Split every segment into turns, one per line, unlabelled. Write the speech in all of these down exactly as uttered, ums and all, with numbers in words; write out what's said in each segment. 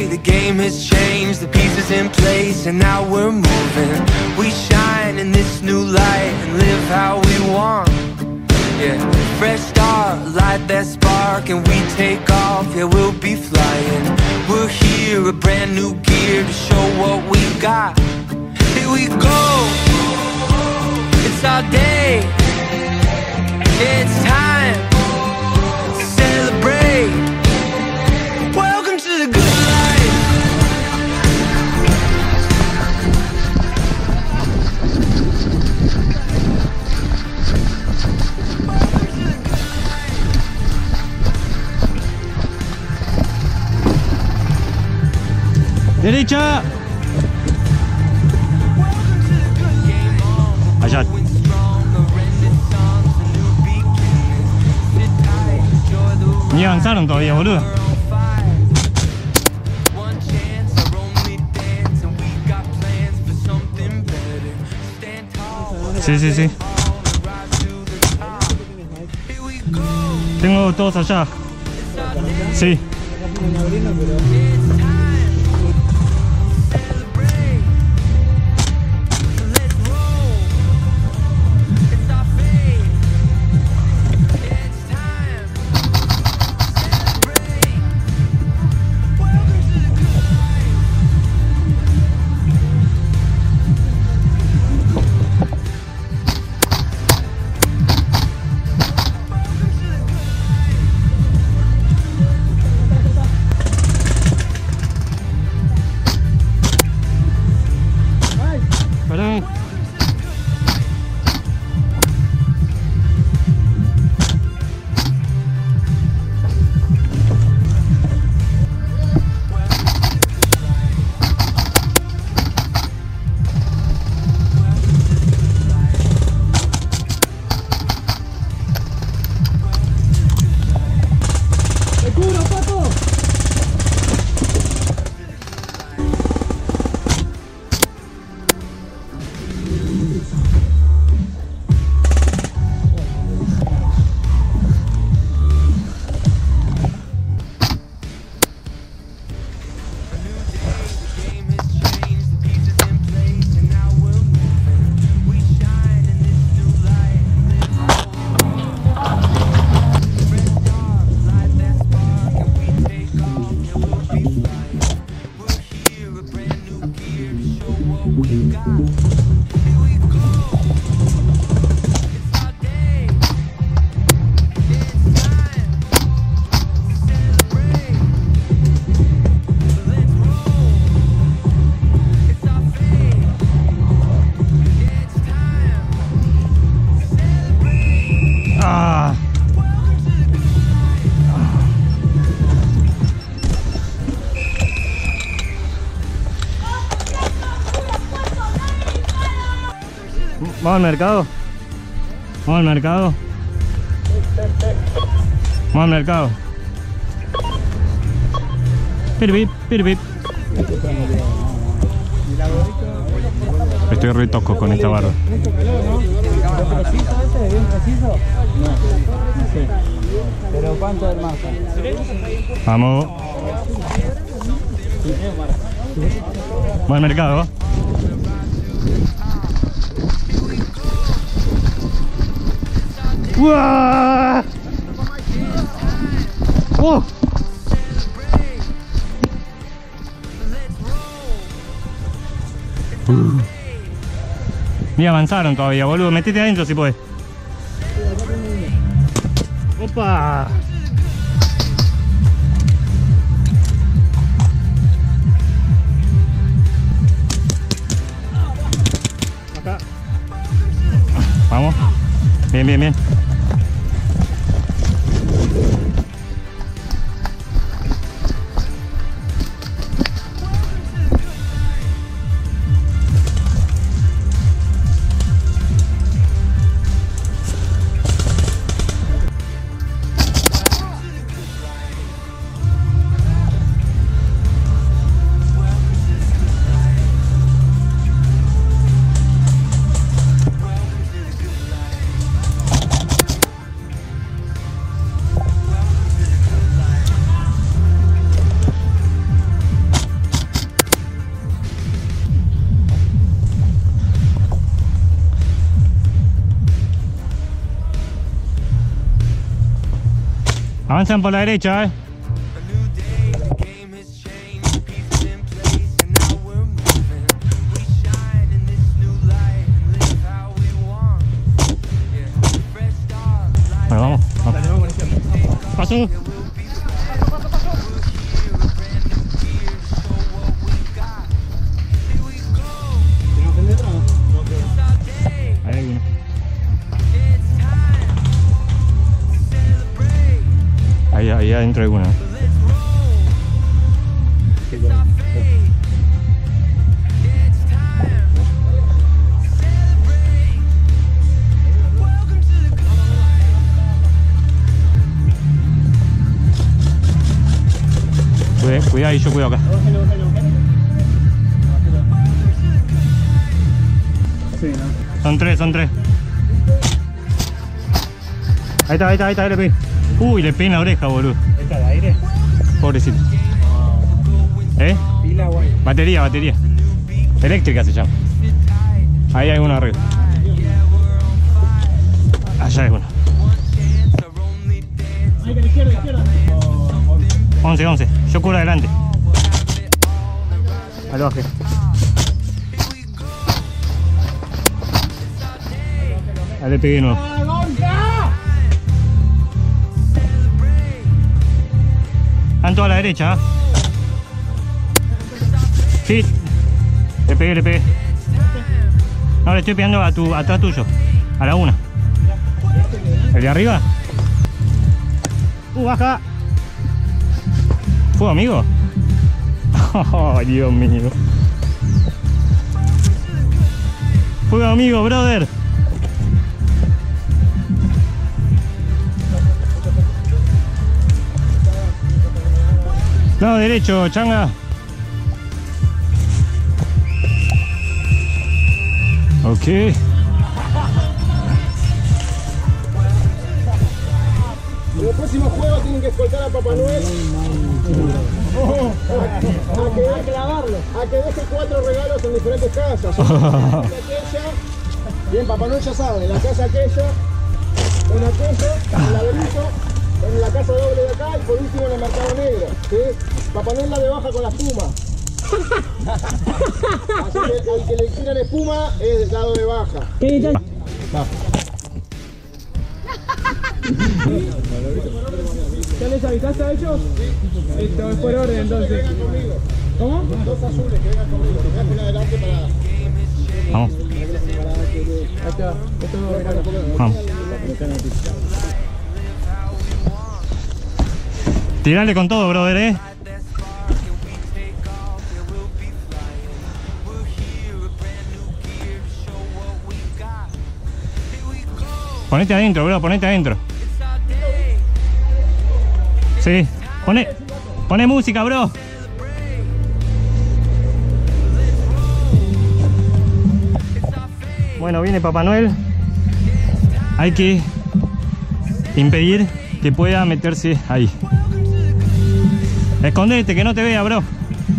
the game has changed, the pieces in place, and now we're moving. We shine in this new light and live how we want. Yeah, fresh start, light that spark, and we take off. Yeah, we'll be flying. We're here, a brand new gear to show what we got. Here we go. It's our day. It's time to celebrate. Welcome to the good life.
Derecha. Allá. Ni avanzaron todavía, boludo. Sí, sí, sí. Tengo todos allá. Sí. Vamos al mercado. Vamos al mercado. Vamos al mercado. Piripip, piripip. Estoy re tosco con esta barba.
Pero ¿cuánto del más?
Vamos. Vamos al mercado. ¡Uah! ¡Oh! Uh. Ni avanzaron todavía, boludo. Metete adentro si podés. ¡Opa! Acá. Vamos. Bien, bien, bien. Avanzan por la derecha, eh. Bueno, vamos. vamos. Paso. Ahí hay uno. Ahí, ahí adentro hay uno. Cuidado, y yo cuido acá.
Sí, ¿no?
Son tres, son tres. Ahí está, ahí está, ahí está, ahí le pegué. Uy, le pegué en la oreja, boludo.
¿Está de aire?
Pobrecito. ¿Eh?
Pila, guay.
Batería, batería. Eléctrica se llama. Ahí hay uno arriba. Allá hay uno.
Ahí que la izquierda, izquierda.
once, once. Yo cubro adelante. Ahí lo bajé. Ahí le pegué de nuevo. Están todos a la derecha. ¿eh? Sí. Le pegué, le pegué. No, le estoy pegando a tu, atrás tuyo. A la una. ¿El de arriba? Uh, baja. ¿Fuego, amigo? Oh, Dios mío. Fuego, amigo, brother. No, derecho, changa. Ok.
En el próximo juego tienen que escoltar a Papá Noel. Oh, a, que deje, a que deje cuatro regalos en diferentes casas. En la casa aquella, bien, Papá Noel ya sabe, en la casa aquella, en aquella, en el laberinto, en la casa doble de acá y por último en el mercado negro. ¿Sí? Papá Noel la de baja con la espuma. Así que al que le tiran espuma es dado de baja.
¿Qué ¿Ya les avisaste a ellos? Sí. Esto es por orden entonces. ¿Cómo?
Dos azules que vengan conmigo, que vengan adelante para...
Vamos.
Ahí está. Esto
Vamos. Tirale con todo, brother, eh. Ponete adentro, bro, ponete adentro. Sí, pone, pone música, bro. Bueno, viene Papá Noel. Hay que impedir que pueda meterse ahí. Escondete, que no te vea, bro.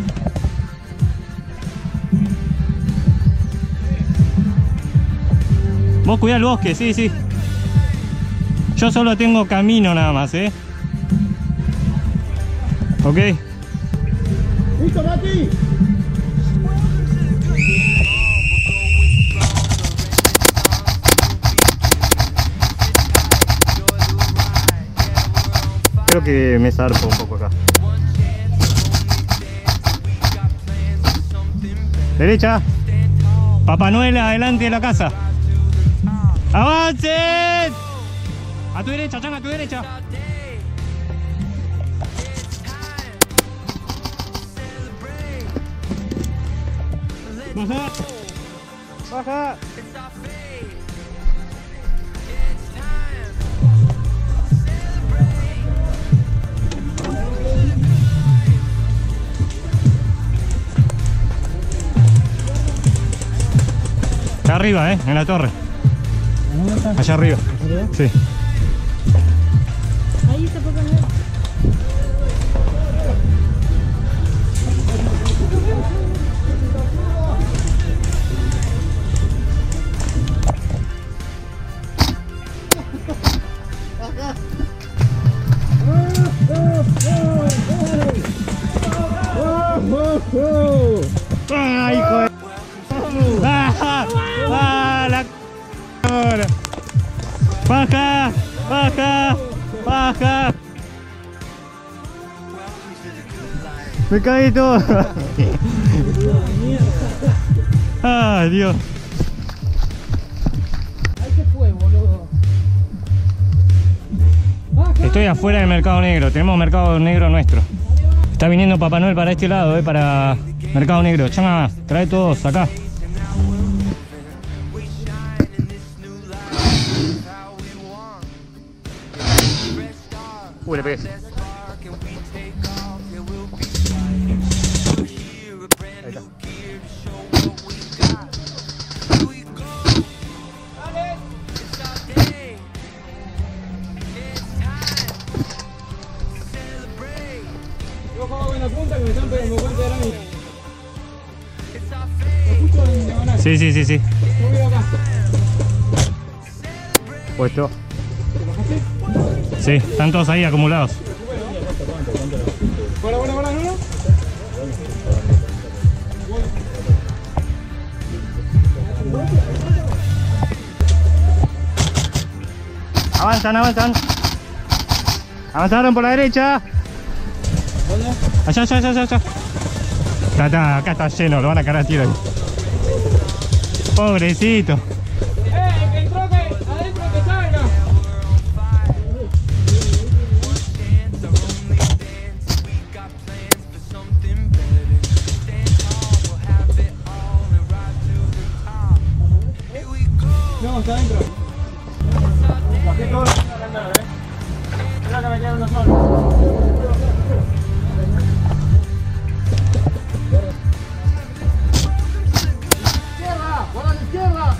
Vos cuidá el bosque, sí, sí. Yo solo tengo camino nada más, eh. Ok.
¡Listo, Mati!
Creo que me zarpo un poco acá. Derecha. Papá Noel adelante de la casa. ¡Avancen! A tu derecha, Chan, a tu derecha. Baja. Baja. Está arriba, eh, en la torre. Allá arriba. Sí.
Ahí está Papá Noel.
¡Ah!
¡Baja! ¡Baja! ¡Baja! Me caí todo. Ay, Dios.
Ahí se fue, boludo.
Estoy afuera del mercado negro. Tenemos mercado negro nuestro. Está viniendo Papá Noel para este lado, eh, para mercado negro. Chama, trae todos acá. Uy, le pegué. Ahí está.
Yo juego en la punta que me están pegando cuenta de la mía. Lo escucho en diagonal.
Sí, sí, sí, sí.
Yo voy acá.
Puesto. Sí, están todos ahí acumulados.
Bueno, bueno, bueno, ¿no?
Avanzan, avanzan. Avanzaron por la derecha.
¿Dónde?
Allá, allá, allá, allá. Está, está, acá está lleno, lo van a cagar a tiro ahí. Pobrecito.
¡Eh! El que entró que adentro que salga. No, está adentro. Bajé todo lo que iba a andar, eh. Espera que me quede uno solo. ¡Izquierda! ¡Por la izquierda!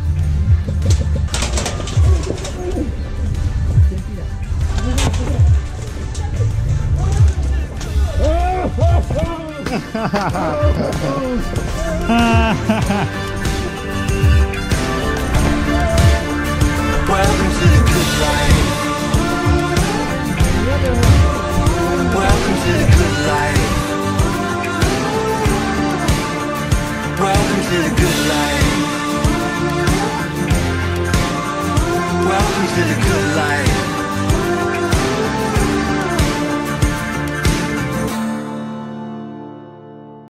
Welcome to the good life. Welcome to the good life. Welcome to the good life. Welcome to the good life.